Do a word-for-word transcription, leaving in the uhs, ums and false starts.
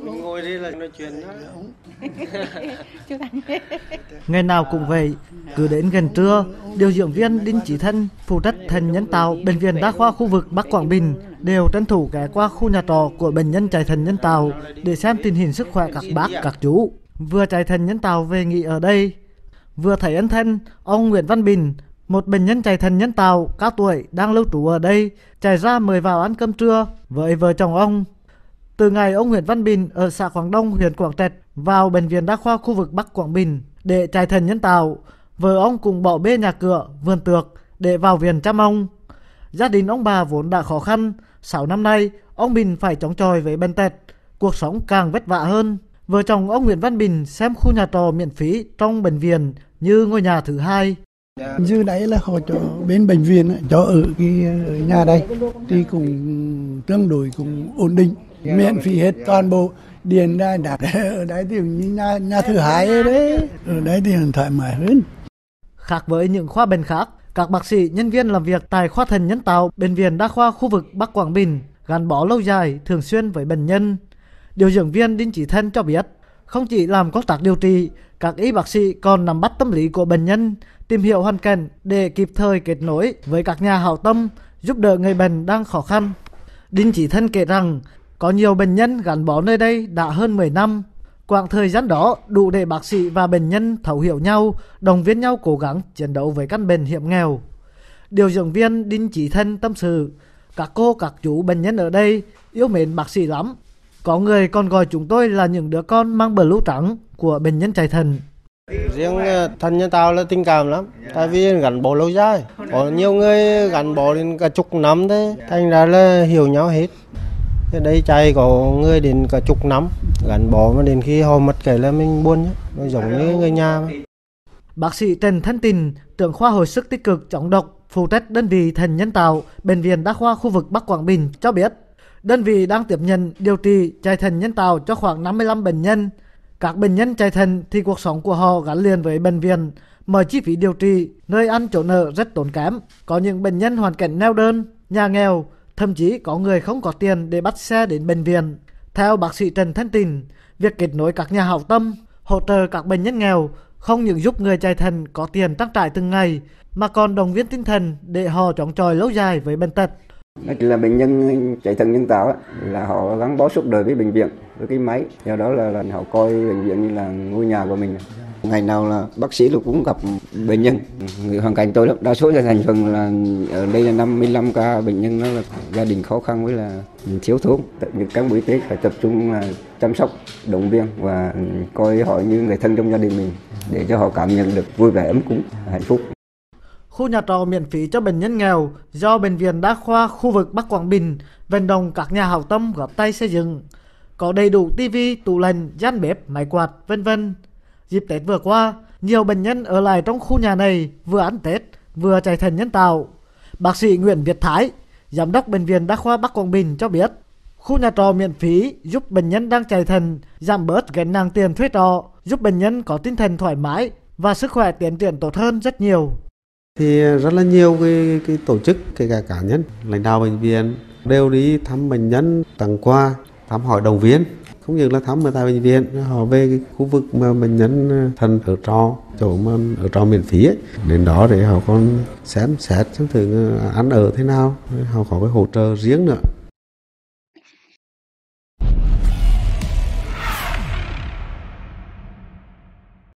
Mình ngồi đây là nói chuyện đó. Ngày nào cũng vậy, cứ đến gần trưa, điều dưỡng viên Đinh Chí Thân phụ trách thận nhân tạo bệnh viện đa khoa khu vực Bắc Quảng Bình đều tranh thủ ghé qua khu nhà trọ của bệnh nhân chạy thận nhân tạo để xem tình hình sức khỏe các bác các chú vừa chạy thận nhân tạo về nghỉ ở đây. Vừa thấy ân thân, ông Nguyễn Văn Bình, một bệnh nhân chạy thận nhân tạo cao tuổi đang lưu trú ở đây, chạy ra mời vào ăn cơm trưa với vợ chồng ông. Từ ngày ông Nguyễn Văn Bình ở xã Quảng Đông, huyện Quảng Trạch vào bệnh viện đa khoa khu vực Bắc Quảng Bình để chạy thận nhân tạo, vợ ông cùng bỏ bê nhà cửa, vườn tược để vào viện chăm ông. Gia đình ông bà vốn đã khó khăn, sáu năm nay ông Bình phải chống chọi với bệnh tật, cuộc sống càng vất vả hơn. Vợ chồng ông Nguyễn Văn Bình xem khu nhà trọ miễn phí trong bệnh viện như ngôi nhà thứ hai. Như đấy là họ cho bên bệnh viện cho ở cái ở nhà đây thì cũng tương đối cũng ổn định, miễn phí hết toàn bộ điện đài đạc ở đấy thì như nhà nhà thứ hai đấy, ở đấy thì thoải mái hơn. Khác với những khoa bệnh khác, các bác sĩ nhân viên làm việc tại khoa thận nhân tạo bệnh viện đa khoa khu vực Bắc Quảng Bình gắn bó lâu dài thường xuyên với bệnh nhân. Điều dưỡng viên Đinh Chí Thân cho biết, không chỉ làm công tác điều trị, các y bác sĩ còn nắm bắt tâm lý của bệnh nhân, tìm hiểu hoàn cảnh để kịp thời kết nối với các nhà hảo tâm giúp đỡ người bệnh đang khó khăn. Đinh Chí Thân kể rằng có nhiều bệnh nhân gắn bó nơi đây đã hơn mười năm. Quãng thời gian đó đủ để bác sĩ và bệnh nhân thấu hiểu nhau, động viên nhau cố gắng chiến đấu với căn bệnh hiểm nghèo. Điều dưỡng viên Đinh Chí Thân tâm sự, các cô các chú bệnh nhân ở đây yêu mến bác sĩ lắm. Có người còn gọi chúng tôi là những đứa con mang bờ lũ trắng của bệnh nhân chạy thận. Riêng thận nhân tạo là tình cảm lắm, tại vì gắn bó lâu dài. Có nhiều người gắn bó đến cả chục năm thế, thành ra là hiểu nhau hết. Ở đây chạy có người đến cả chục năm, gắn bó mà đến khi họ mất cái là mình buồn nhé, nó giống như người nhà mà. Bác sĩ Trần Thanh Tình, trưởng khoa hồi sức tích cực chống độc, phụ trách đơn vị thận nhân tạo bệnh viện đa khoa khu vực Bắc Quảng Bình cho biết, đơn vị đang tiếp nhận điều trị chạy thận nhân tạo cho khoảng năm mươi lăm bệnh nhân. Các bệnh nhân chạy thận thì cuộc sống của họ gắn liền với bệnh viện, mọi chi phí điều trị, nơi ăn chỗ ở rất tốn kém. Có những bệnh nhân hoàn cảnh neo đơn, nhà nghèo, thậm chí có người không có tiền để bắt xe đến bệnh viện. Theo bác sĩ Trần Thanh Tình, việc kết nối các nhà hảo tâm, hỗ trợ các bệnh nhân nghèo không những giúp người chạy thận có tiền trang trải từng ngày, mà còn động viên tinh thần để họ chống chọi lâu dài với bệnh tật. Là bệnh nhân chạy thận nhân tạo là họ gắn bó suốt đời với bệnh viện, với cái máy, do đó là, là họ coi bệnh viện như là ngôi nhà của mình. Ngày nào là bác sĩ cũng gặp bệnh nhân, người hoàn cảnh tôi lắm, đa số là thành phần là ở đây là năm mươi lăm ca bệnh nhân, nó là gia đình khó khăn với là thiếu thốn. Những cán bộ y tế phải tập trung là chăm sóc, động viên và coi họ như người thân trong gia đình mình để cho họ cảm nhận được vui vẻ, ấm cúng, hạnh phúc. Khu nhà trọ miễn phí cho bệnh nhân nghèo do bệnh viện đa khoa khu vực Bắc Quảng Bình vận động các nhà hảo tâm góp tay xây dựng, có đầy đủ tivi, tủ lạnh, gian bếp, máy quạt, vân vân. Dịp Tết vừa qua, nhiều bệnh nhân ở lại trong khu nhà này vừa ăn Tết vừa chạy thận nhân tạo. Bác sĩ Nguyễn Việt Thái, giám đốc bệnh viện đa khoa Bắc Quảng Bình cho biết, khu nhà trọ miễn phí giúp bệnh nhân đang chạy thận giảm bớt gánh nặng tiền thuê trọ, giúp bệnh nhân có tinh thần thoải mái và sức khỏe tiến triển tốt hơn rất nhiều. Thì rất là nhiều cái, cái tổ chức, kể cả cá nhân, lãnh đạo bệnh viện đều đi thăm bệnh nhân, tặng quà, thăm hỏi động viên. Không những là thăm ở tại bệnh viện, họ về cái khu vực mà bệnh nhân thận ở trọ, chỗ mà ở trọ miễn phí ấy. Đến đó để họ còn xem xét xem thử ăn ở thế nào, họ có cái hỗ trợ riêng nữa.